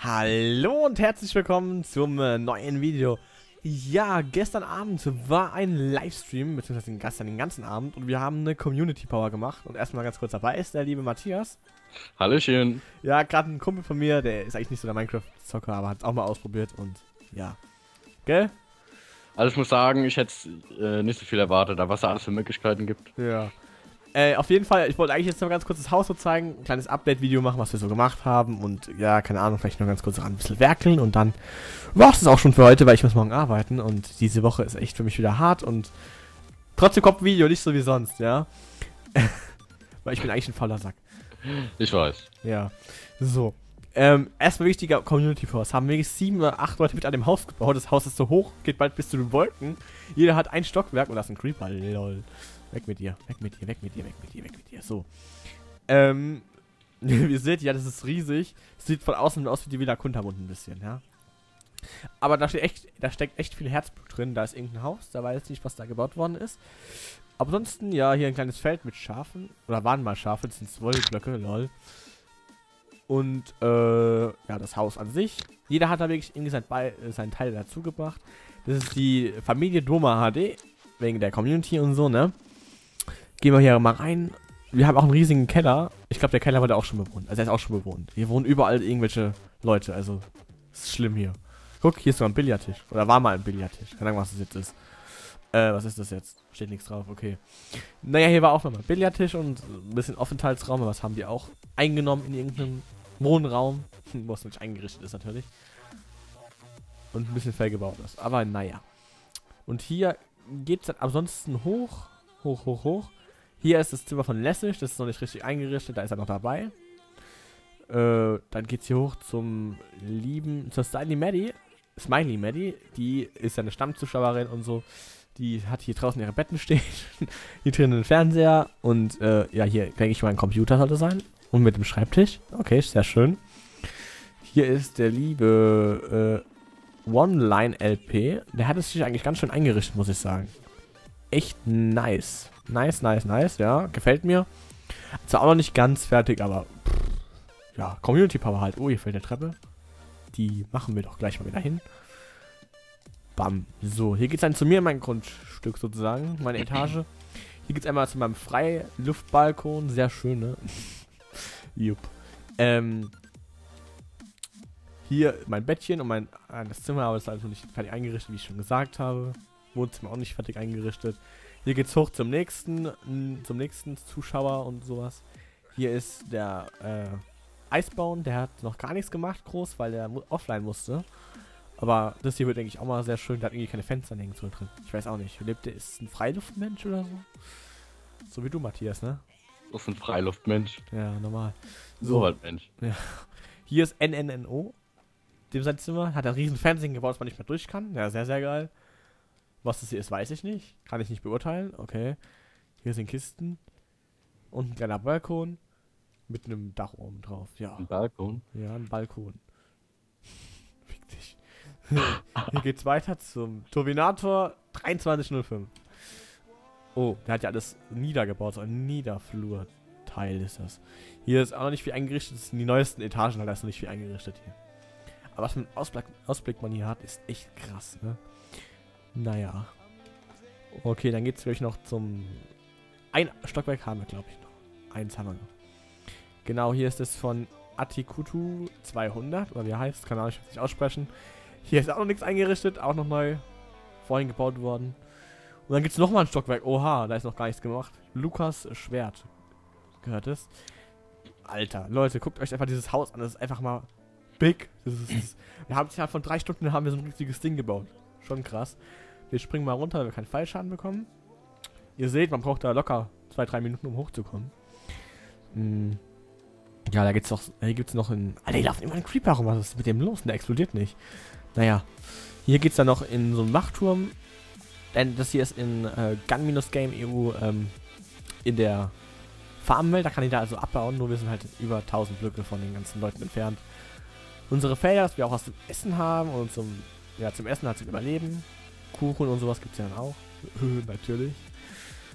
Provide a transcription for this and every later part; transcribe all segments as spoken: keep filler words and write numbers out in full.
Hallo und herzlich willkommen zum äh, neuen Video. Ja, gestern Abend war ein Livestream, beziehungsweise gestern den ganzen Abend, und wir haben eine Community Power gemacht. Und erstmal ganz kurz dabei ist der liebe Matthias. Hallöchen. Ja, gerade ein Kumpel von mir, der ist eigentlich nicht so der Minecraft-Zocker, aber hat es auch mal ausprobiert und ja. Gell? Also ich muss sagen, ich hätte äh, nicht so viel erwartet, aber was da alles für Möglichkeiten gibt. Ja. Äh, auf jeden Fall, ich wollte eigentlich jetzt noch ganz kurz das Haus so zeigen, ein kleines Update-Video machen, was wir so gemacht haben und ja, keine Ahnung, vielleicht noch ganz kurz ran ein bisschen werkeln und dann war es auch schon für heute, weil ich muss morgen arbeiten und diese Woche ist echt für mich wieder hart und trotzdem kommt ein Video, nicht so wie sonst, ja. Weil ich bin eigentlich ein fauler Sack. Ich weiß. Ja, so. Ähm, erstmal wichtiger Community-Post. Haben wir sieben oder acht Leute mit an dem Haus gebaut. Das Haus ist so hoch, geht bald bis zu den Wolken. Jeder hat ein Stockwerk und das ist ein Creeper, lol. Weg mit dir, weg mit dir, weg mit dir, weg mit dir, weg mit dir. So. Ähm, wie ihr seht, ja, das ist riesig. Sieht von außen aus wie die Villa Kuntermund ein bisschen, ja. Aber da steht echt, da steckt echt viel Herzblut drin. Da ist irgendein Haus, da weiß ich nicht, was da gebaut worden ist. Aber ansonsten, ja, hier ein kleines Feld mit Schafen. Oder waren mal Schafe, das sind Wollblöcke, lol. Und, äh, ja, das Haus an sich. Jeder hat da wirklich irgendwie sein Be äh, seinen Teil dazu gebracht. Das ist die Familie Doma H D. Wegen der Community und so, ne? Gehen wir hier mal rein. Wir haben auch einen riesigen Keller. Ich glaube, der Keller wurde auch schon bewohnt. Also er ist auch schon bewohnt. Hier wohnen überall irgendwelche Leute. Also, das ist schlimm hier. Guck, hier ist sogar ein Billardtisch. Oder war mal ein Billardtisch. Keine Ahnung, was das jetzt ist. Äh, was ist das jetzt? Steht nichts drauf, okay. Naja, hier war auch nochmal ein Billardtisch und ein bisschen Aufenthaltsraum. Aber was haben die auch eingenommen in irgendeinem Wohnraum? Wo es nicht eingerichtet ist, natürlich. Und ein bisschen fehlgebaut ist. Aber naja. Und hier geht es dann ansonsten hoch. Hoch, hoch, hoch. Hier ist das Zimmer von Lessig, das ist noch nicht richtig eingerichtet, da ist er noch dabei. Äh, dann geht's hier hoch zum lieben, zur Smiley Maddie. Smiley Maddie, die ist ja eine Stammzuschauerin und so. Die hat hier draußen ihre Betten stehen. Hier drin einen Fernseher. Und äh, ja, hier denke ich mal ein Computer sollte sein. Und mit dem Schreibtisch. Okay, sehr schön. Hier ist der liebe äh, One-Line-L P. Der hat es sich eigentlich ganz schön eingerichtet, muss ich sagen. Echt nice. Nice, nice, nice, ja. Gefällt mir. Zwar auch noch nicht ganz fertig, aber pff, ja, Community Power halt. Oh, hier fällt eine Treppe. Die machen wir doch gleich mal wieder hin. Bam. So, hier geht's dann zu mir, mein Grundstück sozusagen, meine Etage. Hier geht's einmal zu meinem Freiluftbalkon. Sehr schön, ne? Jupp. Ähm, hier mein Bettchen und mein äh, das Zimmer, aber das ist also nicht fertig eingerichtet, wie ich schon gesagt habe. Wohnzimmer auch nicht fertig eingerichtet. Hier geht's hoch zum nächsten, zum nächsten Zuschauer und sowas. Hier ist der äh, Eisbauen, der hat noch gar nichts gemacht groß, weil der mu offline musste. Aber das hier wird, denke ich, auch mal sehr schön. Der hat irgendwie keine Fenster nirgendwo drin. Ich weiß auch nicht. Lebt der, ist ein Freiluftmensch oder so? So wie du, Matthias, ne? Das ist ein Freiluftmensch. Ja, normal. So halt Mensch. Ja. Hier ist N N N O. Dem sein Zimmer. Hat ein riesen Fernsehen gebaut, das man nicht mehr durch kann. Ja, sehr, sehr geil. Was das hier ist, weiß ich nicht. Kann ich nicht beurteilen. Okay. Hier sind Kisten. Und ein kleiner Balkon. Mit einem Dach oben drauf. Ja. Ein Balkon? Ja, ein Balkon. Fick dich. Hier geht's weiter zum Turbinator dreiundzwanzig null fünf. Oh, der hat ja alles niedergebaut. So ein Niederflurteil ist das. Hier ist auch noch nicht viel eingerichtet. Das sind die neuesten Etagen, halt, da ist noch nicht viel eingerichtet hier. Aber was für einen Ausblick, Ausblick man hier hat, ist echt krass, ne? Naja. Okay, dann geht's gleich noch zum... Ein Stockwerk haben wir, glaube ich, noch. Eins haben wir noch. Genau, hier ist es von Atikutu zweihundert. Oder wie er heißt, kann ich nicht aussprechen. Hier ist auch noch nichts eingerichtet, auch noch neu vorhin gebaut worden. Und dann gibt's noch mal ein Stockwerk. Oha, da ist noch gar nichts gemacht. Lukas Schwert. Gehört es? Alter, Leute, guckt euch einfach dieses Haus an. Das ist einfach mal big. Das ist, das ist, wir haben ja von drei Stunden haben wir so ein richtiges Ding gebaut. Schon krass. Wir springen mal runter, weil wir keinen Fallschaden bekommen. Ihr seht, man braucht da locker zwei, drei Minuten, um hochzukommen. Hm. Ja, da gibt's noch, hier gibt's noch ein... Alter, hier laufen immer ein Creeper rum. Was ist mit dem los? Der explodiert nicht. Naja. Hier geht's dann noch in so einen Wachturm. Denn das hier ist in äh, Gun-Game E U ähm, in der Farmwelt. Da kann ich da also abbauen. Nur wir sind halt über tausend Blöcke von den ganzen Leuten entfernt. Unsere Felder, dass wir auch was zum Essen haben und zum... Ja, zum Essen halt zum Überleben. Kuchen und sowas gibt es ja dann auch. Natürlich.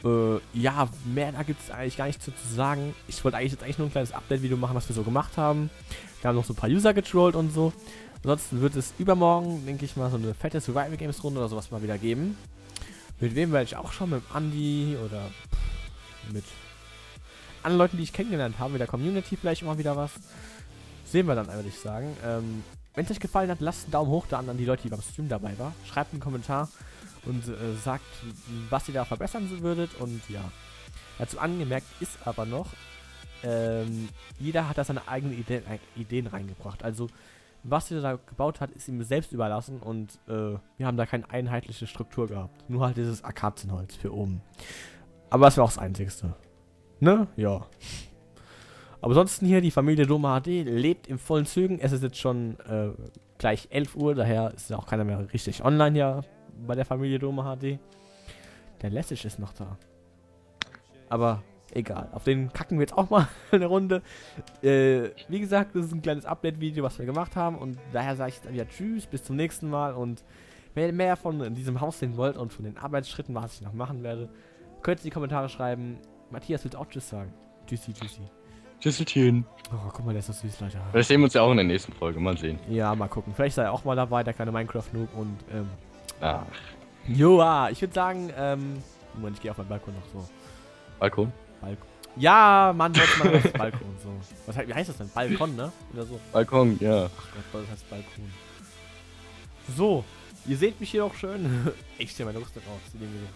Äh, ja, mehr da gibt es eigentlich gar nichts zu zu sagen. Ich wollte eigentlich jetzt eigentlich nur ein kleines Update-Video machen, was wir so gemacht haben. Wir haben noch so ein paar User getrollt und so. Ansonsten wird es übermorgen, denke ich mal, so eine fette Survival-Games-Runde oder sowas mal wieder geben. Mit wem werde ich auch schon? Mit Andi oder mit anderen Leuten, die ich kennengelernt habe. Mit der Community vielleicht immer wieder was. Sehen wir dann, würde ich sagen. Ähm, Wenn es euch gefallen hat, lasst einen Daumen hoch da an die Leute, die beim Stream dabei waren. Schreibt einen Kommentar und äh, sagt, was ihr da verbessern würdet. Und ja, dazu angemerkt ist aber noch, ähm, jeder hat da seine eigenen Ideen, äh, Ideen reingebracht. Also, was er da gebaut hat, ist ihm selbst überlassen und äh, wir haben da keine einheitliche Struktur gehabt. Nur halt dieses Akazienholz für oben. Aber das war auch das Einzigste. Ne? Ja. Aber ansonsten hier, die Familie Doma H D lebt in vollen Zügen. Es ist jetzt schon äh, gleich elf Uhr, daher ist auch keiner mehr richtig online hier bei der Familie Doma H D. Der Lessig ist noch da. Aber egal, auf den kacken wir jetzt auch mal eine Runde. Äh, wie gesagt, das ist ein kleines Update-Video, was wir gemacht haben. Und daher sage ich dann wieder Tschüss, bis zum nächsten Mal. Und wenn ihr mehr von diesem Haus sehen wollt und von den Arbeitsschritten, was ich noch machen werde, könnt ihr in die Kommentare schreiben. Matthias will auch Tschüss sagen. Tschüssi, tschüssi. Tschüsselchen. Oh, guck mal, der ist so süß, Leute. Vielleicht sehen wir uns ja auch in der nächsten Folge. Mal sehen. Ja, mal gucken. Vielleicht sei er auch mal dabei, der kleine Minecraft-Noob. Und, ähm... Ach. Joa, ich würde sagen, ähm... Moment, ich gehe auf meinen Balkon noch so. Balkon? Balkon. Ja, Mann, wollte mal auf Balkon, so. Was, wie heißt das denn? Balkon, ne? Oder so. Balkon, ja. Ach Gott, das heißt Balkon. So, ihr seht mich hier auch schön. Ich stelle meine Rüstung aus.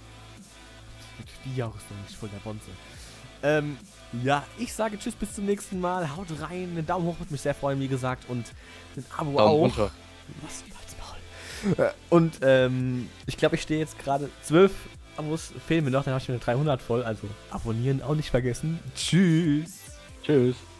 Die Rüstung, ich voll der Bonze. Ähm, ja, ich sage Tschüss, bis zum nächsten Mal. Haut rein, einen Daumen hoch würde mich sehr freuen, wie gesagt. Und ein Abo Daumen auch. runter. Was? Halt's Maul. Und, ähm, ich glaube, ich stehe jetzt gerade zwölf Abos, fehlen mir noch, dann habe ich mir dreihundert voll. Also, abonnieren auch nicht vergessen. Tschüss. Tschüss.